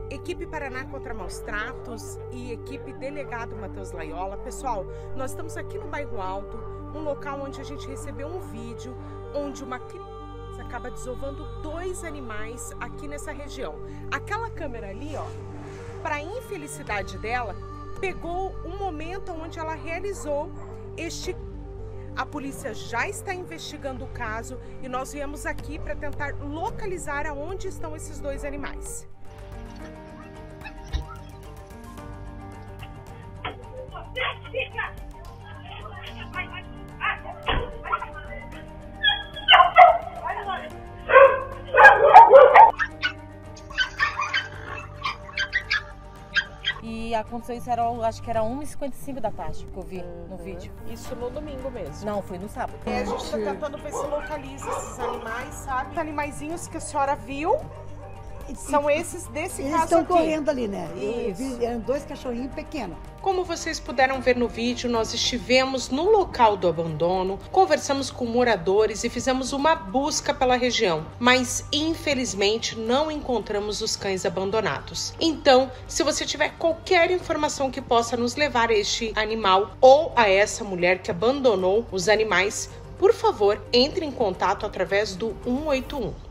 Equipe Paraná contra Maus Tratos e equipe Delegado Matheus Laiola. Pessoal, nós estamos aqui no Bairro Alto, um local onde a gente recebeu um vídeo onde uma criança acaba desovando 2 animais aqui nessa região. Aquela câmera ali, ó, para infelicidade dela, pegou um momento onde ela realizou este. A polícia já está investigando o caso e nós viemos aqui para tentar localizar aonde estão esses 2 animais. E aconteceu isso, acho que era 1h55 da tarde que eu vi no vídeo. Isso no domingo mesmo? Não, foi no sábado. A gente está tentando ver se localiza esses animais, sabe? Os animaizinhos que a senhora viu são esses desse Eles caso estão aqui. correndo ali, né? Eu Isso. vi, eram 2 cachorrinhos pequenos. Como vocês puderam ver no vídeo, nós estivemos no local do abandono, conversamos com moradores e fizemos uma busca pela região, mas infelizmente não encontramos os cães abandonados. Então, se você tiver qualquer informação que possa nos levar a este animal ou a essa mulher que abandonou os animais, por favor, entre em contato através do 181.